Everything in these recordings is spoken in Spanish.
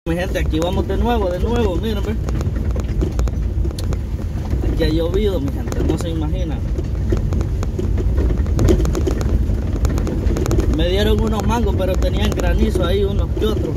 Mi gente, aquí vamos de nuevo, miren, ve. Aquí ha llovido, mi gente, no se imaginan. Me dieron unos mangos, pero tenían granizo ahí, unos que otros.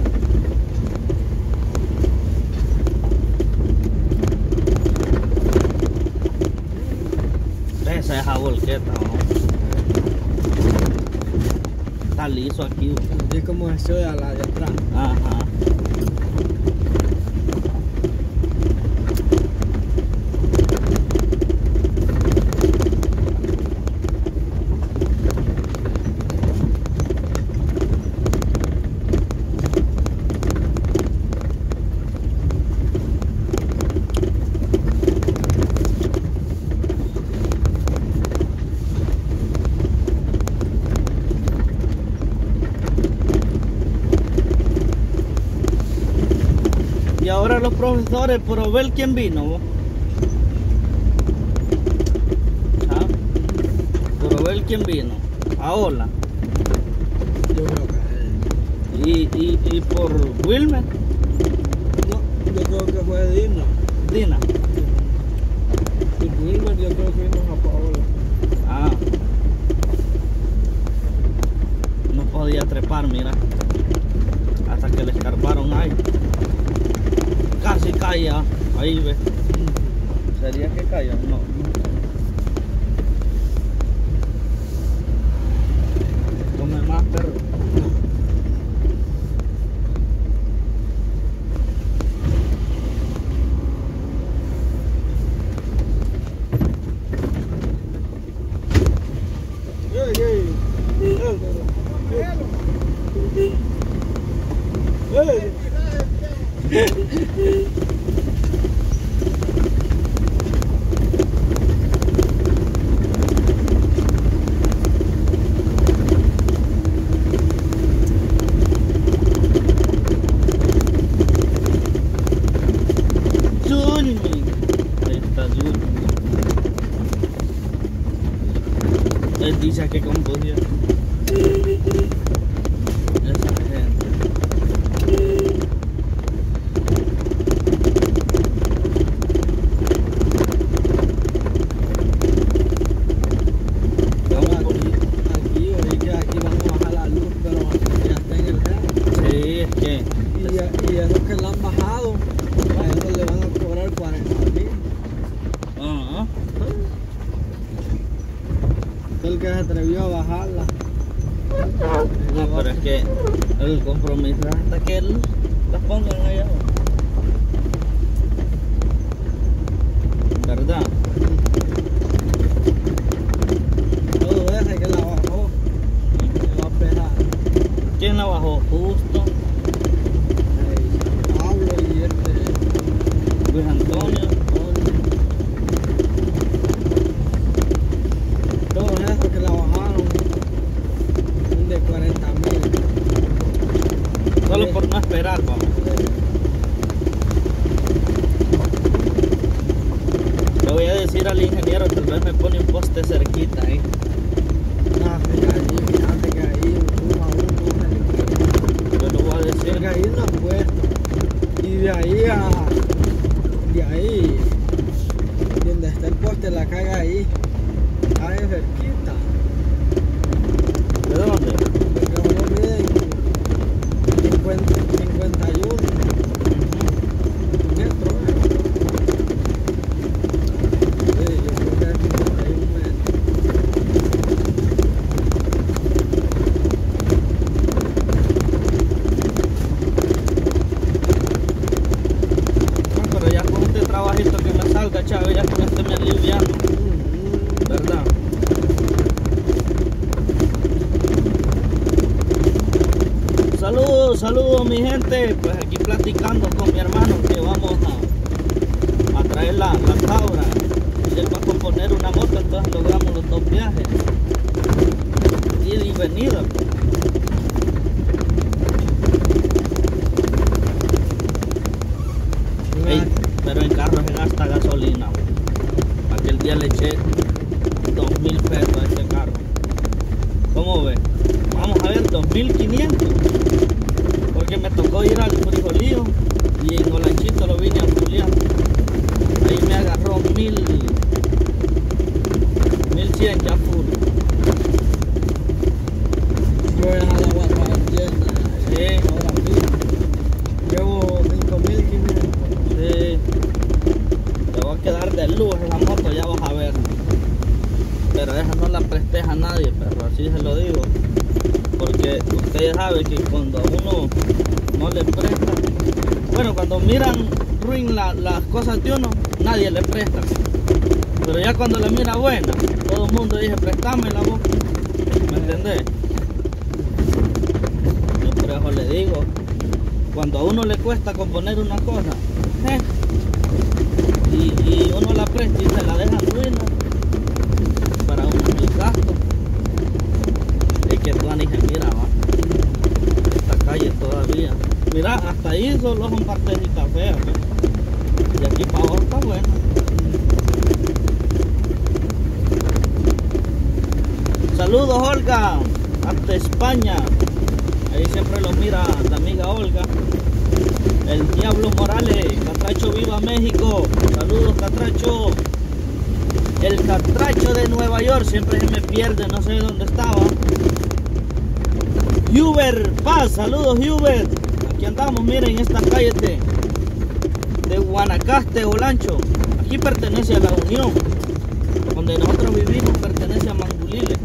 Esa es la volqueta, ¿no? Está liso aquí. Es como eso de la de atrás. Ajá. Y ahora los profesores, por ver quién vino, ¿no? ¿Ah? Por ver quién vino. Ahora. Yo creo que Y por Wilmer. no, yo creo que fue Dina. Dina. Y Wilmer yo creo que vino a Paola. Ah. No podía trepar, mira. Hasta que le escarparon ahí. Casi caía. Ahí ve. ¿Sería que caía? No. Come más, perro. Él dice que compusiera. Esa gente. Aquí, oí que aquí vamos a bajar la luz, pero ya está en el red. Sí, es que. Y esos que la han bajado, a ellos le van a cobrar 40.000. Ajá. El que se atrevió a bajarla. No, pero es que el compromiso es hasta que él las pongan allá. ¿Verdad? Todo ese que la bajó, se va a esperar. ¿Quién la bajó? Justo, Pablo y Luis Antonio. todos esos que la bajaron son de 40.000. Solo por no esperar, vamos. Le voy a decir al ingeniero, tal vez me pone un poste cerquita ahí. Fíjate que ahí uno a uno. Yo le voy a decir Que ahí no han puesto. Y de ahí, donde está el poste, la caga ahí. Ahí cerquita. ¿de dónde? Porque solo miden 51 metros. Sí, yo creo que es 51 metros. No, pero ya con este trabajito que me salga, chavo, ya con este me aliviano, ¿verdad? Saludos mi gente, pues aquí platicando con mi hermano que vamos a traer la cabra y él va a componer una moto, entonces logramos los dos viajes, ida y venida. Ey, pero en carro se gasta gasolina, aquel día le eché 2.000 pesos a este carro. ¿Cómo ve? Vamos a ver, 2.500. Porque me tocó ir al frijolillo sí se lo digo. Porque ustedes saben que cuando a uno no le presta, bueno, cuando miran ruin las cosas de uno, nadie le presta. Pero ya cuando la mira buena, todo el mundo dice, préstame la boca. ¿Me entendés? Yo por eso le digo, cuando a uno le cuesta componer una cosa, y uno la presta y se la deja ruina, para uno es el gasto. Es que tú ni se mira, va. Esta calle todavía. Mira, hasta ahí solo son partecitas feas, ¿ves? Y aquí para abajo está bueno. Saludos, Olga, hasta España. Ahí siempre lo mira la amiga Olga. El Diablo Morales, Catracho, viva México. Saludos, Catracho. El Catracho de Nueva York, siempre se me pierde, no sé dónde estaba. Huber Paz, saludos Huber. Aquí andamos, miren, esta calle de Guanacaste, Olancho. Aquí pertenece a La Unión. Donde nosotros vivimos pertenece a Mangulile.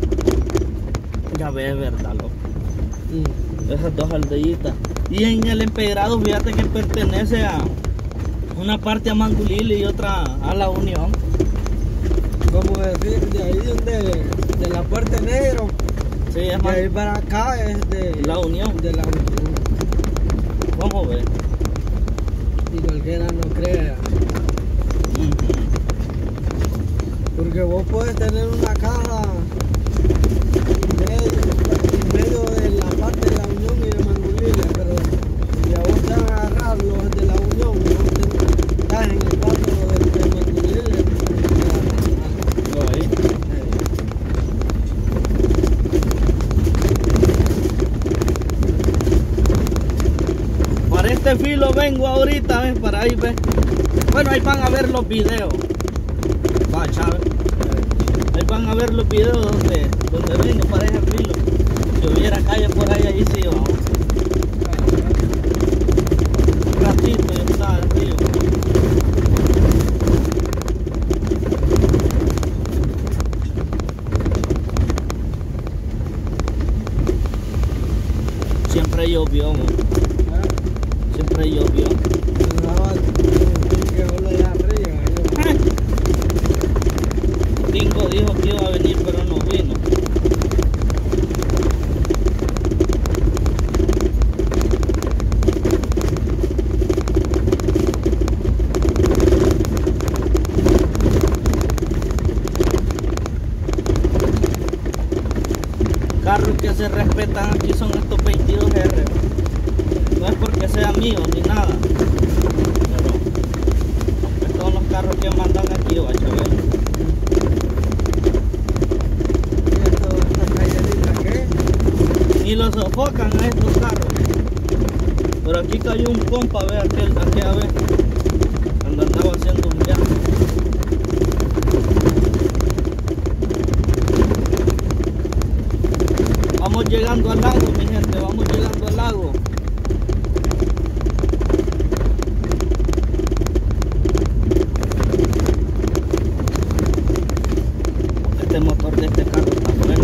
Ya ves, verdad, loco. Esas dos aldeitas. Y en el empedrado, fíjate que pertenece a una parte a Mangulile y otra a La Unión. Como decir, de ahí de la Puerta Negro. Sí, es De más, ahí para acá es de La Unión. De La Unión. Vamos a ver. Y cualquiera no crea. Porque vos puedes tener una caja en medio de la parte de La Unión y de Mangulile, pero si a vos te van a agarrar los de La Unión y vos estás en el paso de Mangulile, Lo ahí. Para este filo vengo ahorita, ¿ves? Para ahí, ¿ves? Bueno, ahí van a ver los videos. Va, Chávez. Ahí van a ver los videos donde vengo para ese filo. Si hubiera calle por ahí, ahí sí vamos. Un ratito y está el río. Siempre llovió, man. Siempre llovió. Tingo dijo que iba a venir, pero no vino. Carros que se respetan aquí son estos 22R. No es porque sea mío ni nada, pero estos son los carros que mandan aquí, va, chaval. Ni los sofocan a estos carros. Pero aquí cayó un compa, ve aquella vez, cuando andaba haciendo un viaje. Vamos llegando al lago, mi gente, vamos llegando al lago. Este motor de este carro está bueno.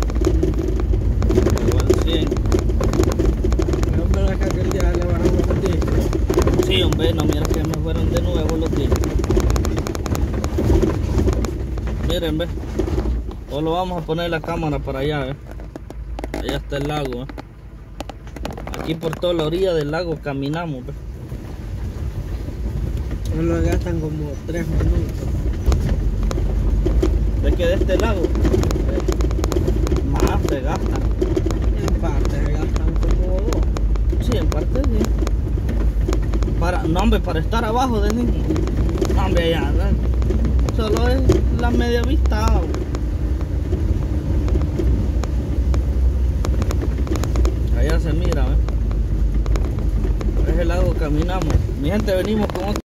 Igual 100. Hombre, que aquel día le bajamos los discos. Sí, hombre, no, mira que me fueron de nuevo los discos. Miren, ve. Solo vamos a poner la cámara para allá, ve. Allá está el lago, ¿eh? Aquí por toda la orilla del lago caminamos, ¿ves? Solo gastan como 3 minutos. ¿Ves que de este lago? Más se gastan. En parte gastan como 2. Sí, en parte sí. No, hombre, para estar abajo de niño. No, hombre, ya, ¿no? Solo es la media vista. Allá se mira, ¿ves? Por ese lago caminamos. Mi gente, venimos con otro.